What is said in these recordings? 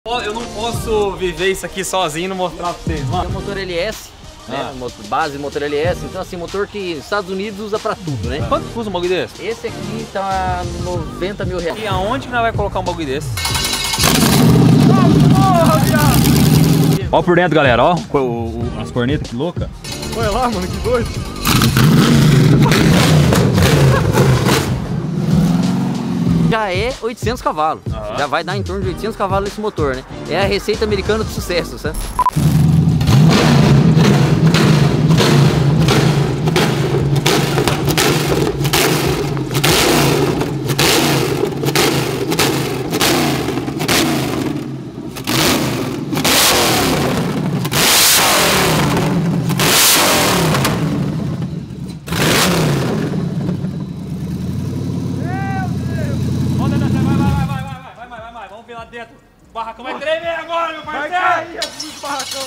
Eu não posso viver isso aqui sozinho e não mostrar pra vocês, mano. É um motor LS, né? Base motor LS, então assim, motor que os Estados Unidos usa pra tudo, né? Quanto custa um bagulho desse? Esse aqui tá 90 mil reais. E aonde que nós vai colocar um bagulho desse? Ó por dentro, galera, ó. As cornetas, que louca. Olha lá, mano, que doido. Já é 800 cavalos, já vai dar em torno de 800 cavalos esse motor, né? É a receita americana do sucesso, sabe? Vamos ver lá dentro. O barracão vai tremer agora, meu parceiro! Vai cair aqui o barracão.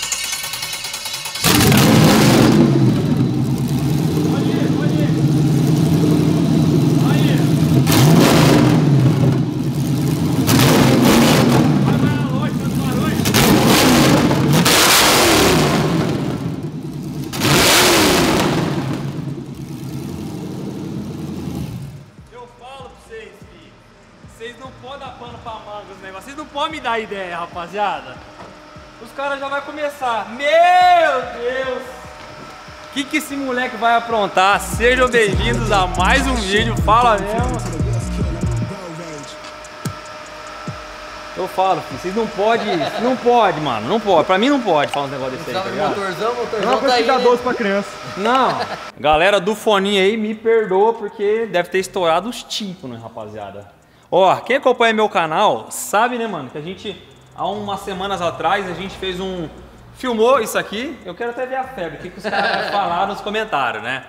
Vocês não podem dar pano pra manga os negócios, vocês não podem me dar ideia, rapaziada. Os caras já vão começar. Meu Deus! O que esse moleque vai aprontar? Sejam bem-vindos a mais um vídeo, fala mesmo. Eu falo, filho, vocês não pode, mano, não pode. Pra mim não pode falar um negócio desse aí, tá ligado? Motorzão Não é coisa que dá doce pra criança. Não. Galera do foninho aí, me perdoa porque deve ter estourado os tímpanos, rapaziada. Ó, quem acompanha meu canal sabe, né, mano, que a gente, há umas semanas atrás, a gente fez filmou isso aqui. Eu quero até ver a febre, o que os caras vão falar nos comentários, né?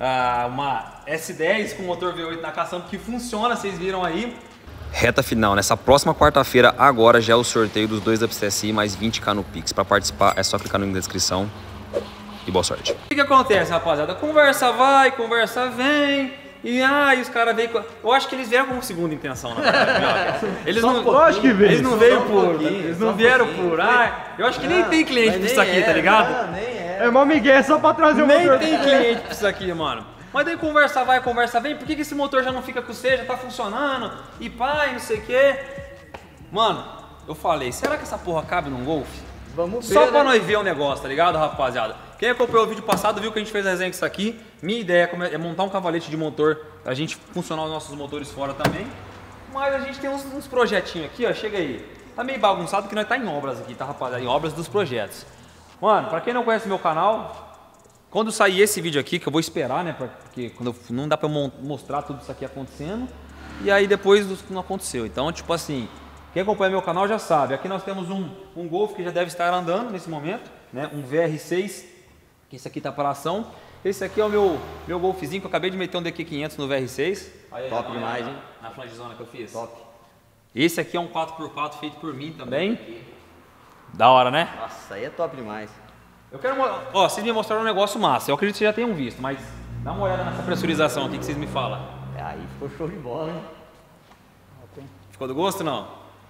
Uma S10 com motor V8 na caçamba que funciona, vocês viram aí. Reta final, nessa próxima quarta-feira, agora já é o sorteio dos 2 WCSI mais 20k no Pix. Para participar é só clicar no link da descrição e boa sorte. O que acontece, rapaziada? Conversa vai, conversa vem. E os caras veio. Eu acho que eles vieram com segunda intenção, na verdade. Eles não, lógico que veio. Eles não veio por. Eles não vieram por. Eu acho que nem tem cliente pra isso aqui, tá ligado? Nem é. É mó migué só pra trazer o motor. Nem tem cliente pra isso aqui, mano. Mas daí conversa vai, conversa vem. Por que esse motor já não fica com você? Já tá funcionando? E pai, não sei o quê. Mano, eu falei, será que essa porra cabe num Golf? Vamos ver. Só pra né? nós ver o negócio, tá ligado, rapaziada? Quem acompanhou o vídeo passado viu que a gente fez a resenha com isso aqui. Minha ideia é montar um cavalete de motor, a gente funcionar os nossos motores fora também. Mas a gente tem uns projetinhos aqui, ó, chega aí. Tá meio bagunçado que nós tá em obras aqui, tá, rapaziada? Em obras dos projetos. Mano, pra quem não conhece meu canal, quando sair esse vídeo aqui, que eu vou esperar, né, porque não dá pra mostrar tudo isso aqui acontecendo. E aí depois não aconteceu. Então, tipo assim, quem acompanha meu canal já sabe. Aqui nós temos um Golf que já deve estar andando nesse momento, né? Um VR6, que esse aqui tá para ação. Esse aqui é o meu Golfzinho, que eu acabei de meter um DQ500 no VR6. Aí, Top demais, hein? Na flangezona que eu fiz. Top. Esse aqui é um 4x4 feito por mim também. Da hora, né? Nossa, aí é top demais. Eu quero... Ó, vocês me mostraram um negócio massa. Eu acredito que vocês já tenham visto, mas dá uma olhada nessa pressurização aqui que vocês me falam. Aí ficou show de bola, hein? Ficou do gosto, não?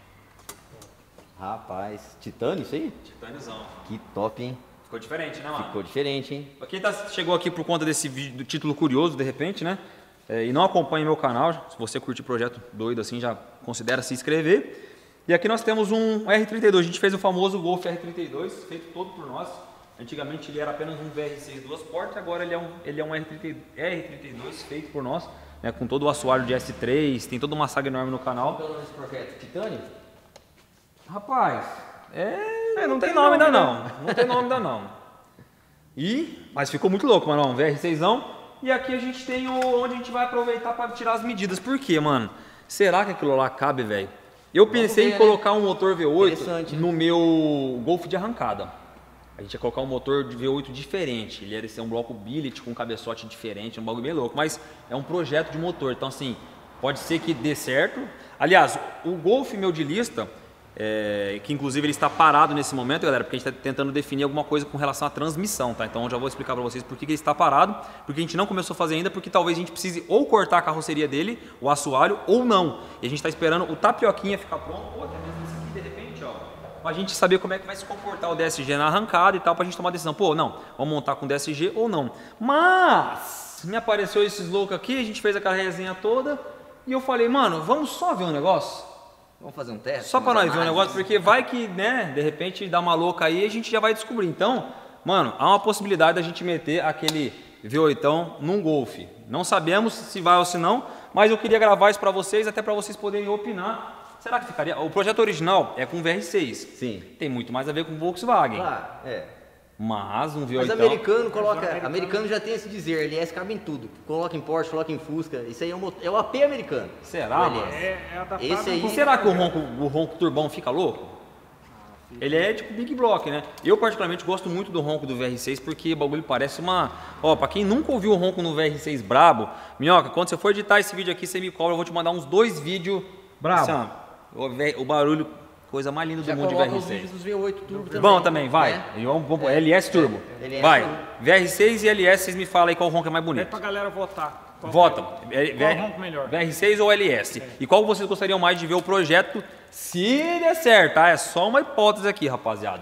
Rapaz, titânio isso aí? Titâniozão. Que top, hein? Ficou diferente, né, mano? Ficou diferente, hein? Pra quem chegou aqui por conta desse vídeo, do título curioso, de repente, né? E não acompanha meu canal, se você curte projeto doido assim, já considera se inscrever. E aqui nós temos um R32, a gente fez o famoso Golf R32, feito todo por nós. Antigamente ele era apenas um VR6 duas portas, agora ele é um R32 feito por nós, né? Com todo o assoalho de S3, tem toda uma saga enorme no canal. Qual é o nome desse projeto? Titânio? Rapaz, não tem nome ainda não. Não tem nome ainda não. Mas ficou muito louco, mano. Um VR6zão. E aqui a gente tem onde a gente vai aproveitar para tirar as medidas. Por quê, mano? Será que aquilo lá cabe, velho? Eu pensei em colocar um motor V8 no meu Golf de arrancada. A gente ia colocar um motor de V8 diferente. Ele ia ser um bloco billet com um cabeçote diferente, um bagulho bem louco. Mas é um projeto de motor. Então, assim, pode ser que dê certo. Aliás, o Golf meu de lista... que inclusive ele está parado nesse momento, galera, porque a gente está tentando definir alguma coisa com relação à transmissão, tá? Então eu já vou explicar para vocês por que ele está parado, porque a gente não começou a fazer ainda, porque talvez a gente precise ou cortar a carroceria dele, o assoalho, ou não. E a gente está esperando o tapioquinha ficar pronto, ou até mesmo esse aqui de repente, ó. Pra gente saber como é que vai se comportar o DSG na arrancada e tal, pra gente tomar a decisão. Pô, não, vamos montar com DSG ou não. Mas me apareceu esses loucos aqui, a gente fez aquela resenha toda e eu falei, mano, vamos só ver um negócio? Vamos fazer um teste? Só pra nós ver um negócio, porque vai que, né, de repente dá uma louca aí e a gente já vai descobrir. Então, mano, há uma possibilidade da gente meter aquele V8 num Golf. Não sabemos se vai ou se não, mas eu queria gravar isso pra vocês, até pra vocês poderem opinar. Será que ficaria? O projeto original é com VR6. Sim. Tem muito mais a ver com Volkswagen. Claro, Mas um V8. Mas americano coloca. Americano já tem esse dizer, LS cabe em tudo. Coloca em Porsche, coloca em Fusca. Isso aí é o AP americano. Será, o mano? LS. É adaptado. Esse aí. E será que o ronco turbão fica louco? Ele é tipo Big Block, né? Eu particularmente gosto muito do ronco do VR6 porque o bagulho parece uma... Ó, pra quem nunca ouviu o ronco no VR6 brabo, Minhoca, quando você for editar esse vídeo aqui, você me cobra, eu vou te mandar uns 2 vídeos... Brabo. Assim, ó, o barulho, coisa mais linda do Já mundo de coloca VR6. os vídeos dos V8 Turbo também. Bom também, vai. Né? LS Turbo. LS vai. Turbo. VR6 e LS, vocês me falam aí qual ronco é mais É bonito. pra galera votar. Votam. Qual ronco melhor? VR6 ou LS? E qual vocês gostariam mais de ver o projeto se der certo, tá? É só uma hipótese aqui, rapaziada.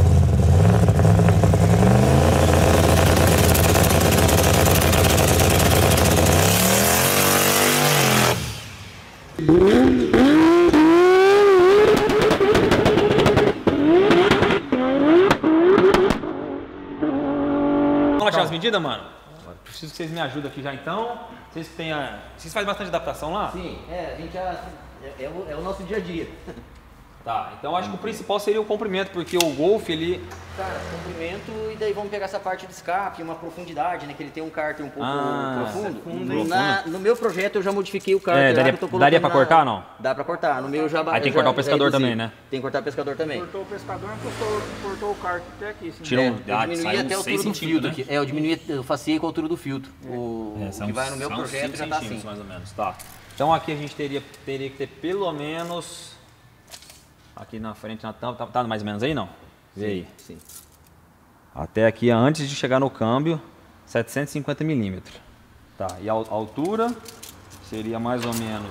Vamos achar as medidas, mano? Preciso que vocês me ajudem aqui já então. Vocês que têm Vocês fazem bastante adaptação lá? Sim, a gente já. É o nosso dia a dia. Tá, então acho que o principal seria o comprimento, porque o Golf, ele... Cara, comprimento e daí vamos pegar essa parte de escape, uma profundidade, né? Que ele tem um cárter um pouco profundo. No meu projeto eu já modifiquei o cárter. Daria pra cortar ou não? Dá pra cortar. No meu já... Aí tem que cortar o pescador também, né? Tem que cortar o pescador também. Cortou o pescador, cortou o carro até aqui. Sim. Tira Eu sai diminuí até a uns 6 altura do filtro centímetros, aqui. Eu diminuí, eu faciei com a altura do filtro. O são que vai no meu são projeto 5 já tá assim. centímetros, mais ou menos, tá. Então aqui a gente teria que ter pelo menos... Aqui na frente, tá mais ou menos aí, não? Vê aí. Sim. Até aqui, antes de chegar no câmbio, 750 milímetros. Tá, e a altura seria mais ou menos...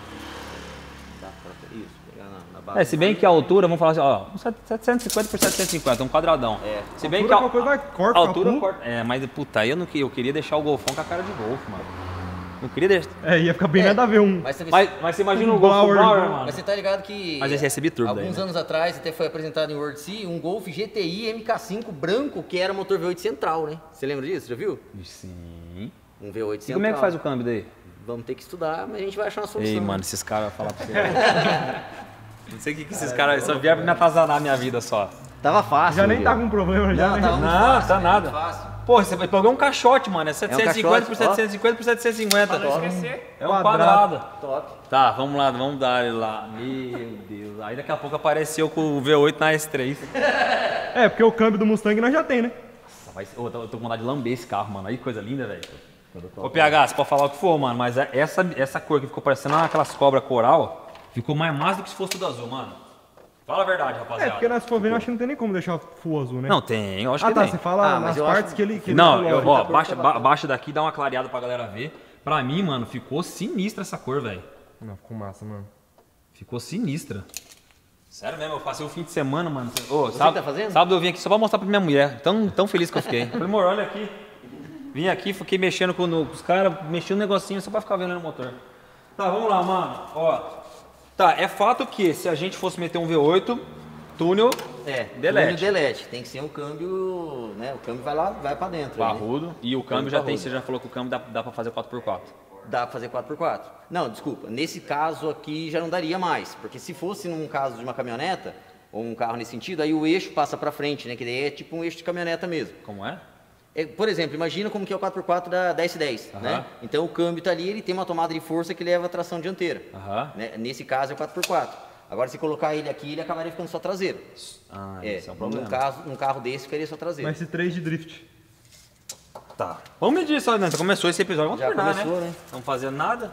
Isso, pegar na base. Se bem que a altura, vamos falar assim, ó, 750 por 750, um quadradão. Se bem que a altura corta. Mas puta, aí eu queria deixar o Golfão com a cara de Golf, mano. Não queria deixar. Ia ficar bem nada a ver um. Mas você imagina o Golf Bauer, mano. Mas você tá ligado que... Mas esse é biturbo alguns daí, né? anos atrás, até foi apresentado em World Sea, um Golf GTI MK5 branco, que era motor V8 central, né? Você lembra disso? Já viu? Sim. Um V8 central. E como é que faz o câmbio daí? Vamos ter que estudar, mas a gente vai achar uma solução. Ei, mano, esses caras vão falar pra você. Não sei o que esses caras só vieram pra me atazanar a minha vida só. Tava fácil. Já nem tá com problema já, Não, né? tava muito Não, fácil, tá muito nada. fácil. Pô, você pegou um caixote, mano. É 750 por caixote, 750 por 750. Não esquecer. É um quadrado. Top. Tá, vamos dar ele lá. Meu Deus. Aí daqui a pouco apareceu com o V8 na S3. Porque o câmbio do Mustang nós já tem, né? Eu tô com vontade de lamber esse carro, mano. Aí coisa linda, velho. Ô, PH, você pode falar o que for, mano, mas essa cor que ficou parecendo aquelas cobras coral, ficou mais massa do que se fosse tudo azul, mano. Fala a verdade, rapaziada. Porque nós for vendo, acho que não tem nem como deixar full azul, né? Não, tem, eu acho que tá, tem. você fala mas nas eu partes acho- que ele... Não, ele ó, baixa daqui, dá uma clareada pra galera ver. Pra mim, mano, ficou sinistra essa cor, velho. Não, ficou massa, mano. Ficou sinistra. Sério mesmo, eu passei o fim de semana, mano. Ô, Você que tá fazendo? Sábado eu vim aqui só pra mostrar pra minha mulher. Tão feliz que eu fiquei. Falei, amor, olha aqui. Vim aqui, fiquei mexendo com os caras, mexi um negocinho só pra ficar vendo no motor. Tá, vamos lá, mano. Ó. Tá, é fato que se a gente fosse meter um V8, túnel delete. Delete. Tem que ser um câmbio, né? O câmbio vai pra dentro. aí, né? Barrudo. E o câmbio já tem, você já falou que o câmbio dá pra fazer 4x4. Dá pra fazer 4x4. Não, desculpa. Nesse caso aqui já não daria mais. Porque se fosse num caso de uma caminhoneta, ou um carro nesse sentido, aí o eixo passa pra frente, né? Que daí é tipo um eixo de caminhoneta mesmo. Como é? Por exemplo, imagina como que é o 4x4 da S10, né? Então o câmbio tá ali, ele tem uma tomada de força que leva a tração dianteira. Né? Nesse caso é o 4x4. Agora se colocar ele aqui, ele acabaria ficando só traseiro. Esse é um problema. Num carro desse ficaria só traseiro. Mas esse 3 de drift. Tá. Vamos medir só, né? Já começou esse episódio, vamos Já terminar, começou, né? Não fazendo nada.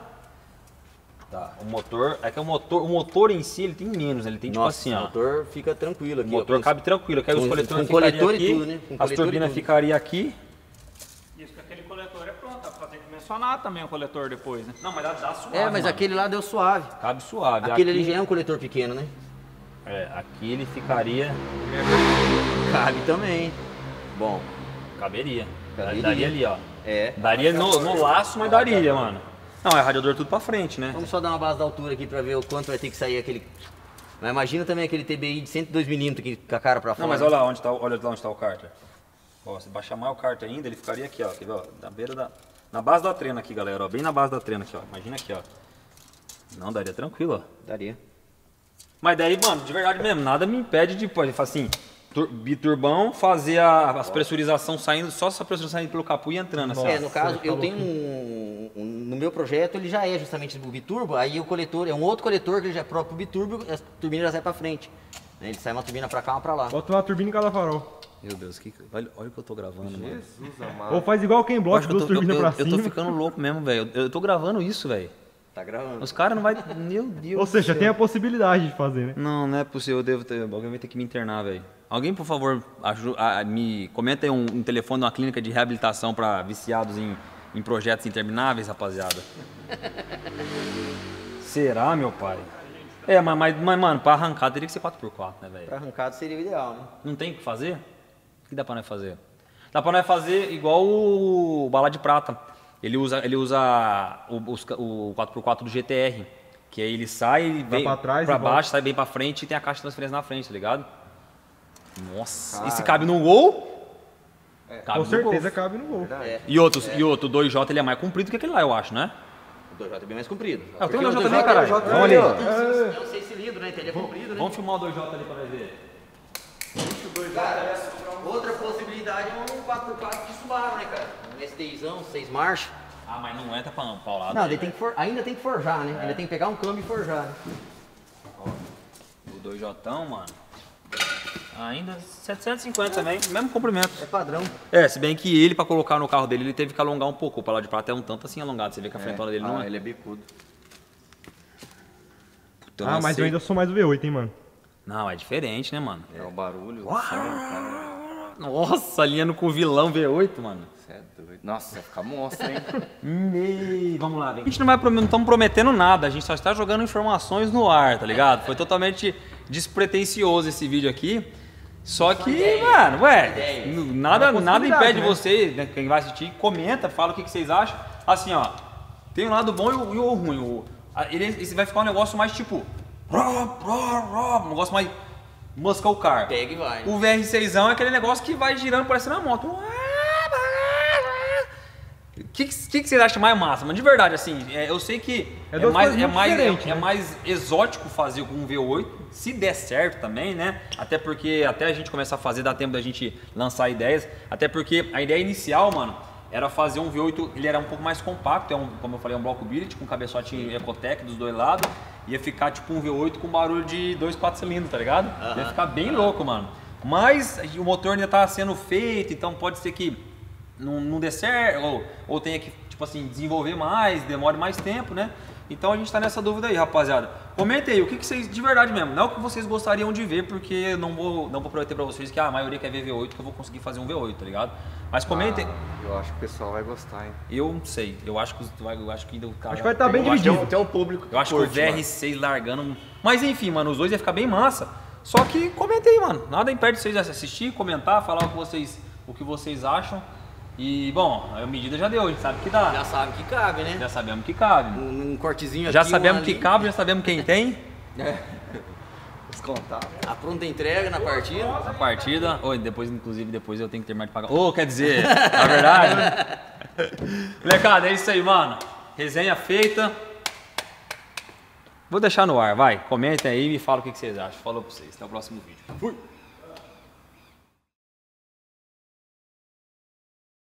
Tá, o motor, é que o motor em si, ele tem menos, ele tem tipo Nossa, assim, o ó. motor fica tranquilo aqui. O motor ó, cabe tranquilo, que aí os com coletores coletor ficariam e aqui, tudo, né? Com as coletor e turbinas tudo. ficariam aqui. Isso que aquele coletor é pronto, dá pra ter que mencionar também o coletor depois, né? Não, mas dá suave, mas mano. aquele lá deu suave. Cabe suave. Aquele aqui, ali já é um coletor pequeno, né? Aqui ele ficaria... Cabe também. Bom. Caberia. Daria ali, ó. É. Daria no laço, mas daria, mano. Não, é radiador tudo pra frente, né? Vamos só dar uma base da altura aqui pra ver o quanto vai ter que sair aquele... Mas imagina também aquele TBI de 102 mm aqui com a cara pra fora. Não, mas olha lá onde tá o cárter. Ó, se baixar mais o cárter ainda, ele ficaria aqui, ó. Quer ver, ó? Na beira da... Na base da trena aqui, galera, ó. Bem na base da trena aqui, ó. Imagina aqui, ó. Não, daria tranquilo, ó. Daria. Mas daí, mano, de verdade mesmo, nada me impede de, pô, assim, biturbão, fazer as pressurização saindo, só essa pressurização saindo pelo capu e entrando, assim. No caso, eu tenho no meu projeto, ele já é justamente o biturbo, aí o coletor, é um outro coletor que ele já é próprio biturbo, a turbina já sai pra frente. Ele sai uma turbina pra cá, uma pra lá. Bota uma turbina em cada farol. Meu Deus, olha o que eu tô gravando, mano. Jesus amado. Ou faz igual quem bloca, duas turbinas pra cima. Eu tô ficando louco mesmo, velho. Eu tô gravando isso, velho. Tá gravando. Os caras não vai... Meu Deus. Ou seja, tem a possibilidade de fazer, né? Não é possível. Alguém vai ter que me internar, velho. Alguém, por favor, me comenta aí um telefone de uma clínica de reabilitação pra viciados em projetos intermináveis, rapaziada. Será, meu pai? Mas, mano, pra arrancar teria que ser 4x4, né, velho? Pra arrancado seria o ideal, né? Não tem o que fazer? O que dá pra nós fazer? Dá pra nós fazer igual o Bala de Prata. Ele usa o 4x4 do GTR, que aí ele sai, vem pra trás, pra baixo, sai bem pra frente e tem a caixa de transferência na frente, tá ligado? Nossa, e se cabe no gol? Com certeza cabe no gol. E o 2J ele é mais comprido que aquele lá, eu acho, né? O 2J é bem mais comprido. Eu tenho o 2J também, caralho. Vamos ali. É um 6 cilindros, né? Então ele é comprido, né? Vamos filmar o 2J ali pra nós ver. Cara, outra possibilidade é um 4x4 de Subaru, né, cara? Um STIzão, 6 marchas. Ah, mas não entra pra paulado. Não, ainda tem que forjar, né? Ainda tem que pegar um câmbio e forjar, né? O 2J, mano. Ainda 750 também, mesmo comprimento. É padrão. Se bem que ele, pra colocar no carro dele, ele teve que alongar um pouco. O Bala de Prata é um tanto assim alongado. Você vê que a frentona dele não é. Ele é bicudo. Puta, mas eu ainda sou mais o V8, hein, mano. Não, é diferente, né, mano? É o barulho, o som, cara. Nossa, alinhando com o vilão V8, mano. Você é doido. Nossa, vai ficar monstro, hein? Vamos lá, vem. A gente não estamos prometendo nada, a gente só está jogando informações no ar, tá ligado? Foi totalmente despretensioso esse vídeo aqui. Só que, mano, nada impede você, né, quem vai assistir, comenta, fala o que vocês acham. Assim, ó, tem um lado bom e o ruim. Esse vai ficar um negócio mais tipo... Um negócio mais muscle car. Pega e vai. O VR6 é aquele negócio que vai girando parecendo uma moto. O que vocês acham mais massa? Mas de verdade, assim, eu sei que é mais exótico fazer com um V8, se der certo também, né? Até porque, até a gente começar a fazer, dá tempo da gente lançar ideias. Até porque a ideia inicial, mano, era fazer um V8, ele era um pouco mais compacto, como eu falei, um bloco billet com cabeçote Ecotec dos dois lados. Ia ficar tipo um V8 com barulho de 2,4 cilindros, tá ligado? Ia ficar bem louco, mano. Mas o motor ainda tá sendo feito, então pode ser que não dê certo, ou tenha que, tipo assim, desenvolver mais, demore mais tempo, né? Então a gente tá nessa dúvida aí, rapaziada. Comentem aí, o que vocês, de verdade mesmo, não é o que vocês gostariam de ver, porque eu não vou prometer pra vocês que a maioria quer ver V8, que eu vou conseguir fazer um V8, tá ligado? Mas comentem. Eu acho que o pessoal vai gostar, hein? Eu não sei, eu acho que ainda o cara... Acho que vai estar bem dividido. Tem um público Eu acho que o VR6 largando... Mas enfim, mano, os dois ia ficar bem massa. Só que comentem aí, mano. Nada impede vocês de assistir, comentar, falar o que vocês acham. E, bom, a medida já deu, a gente sabe que dá. Já sabe que cabe, né? Já sabemos que cabe. Um cortezinho aqui, já sabemos que cabe, já sabemos quem tem. Os contatos. A pronta entrega na partida. Na partida. Inclusive, depois eu tenho que terminar de pagar. Quer dizer, na verdade. Molecada, é isso aí, mano. Resenha feita. Vou deixar no ar, vai. Comentem aí e me fala o que vocês acham. Falou pra vocês. Até o próximo vídeo. Fui!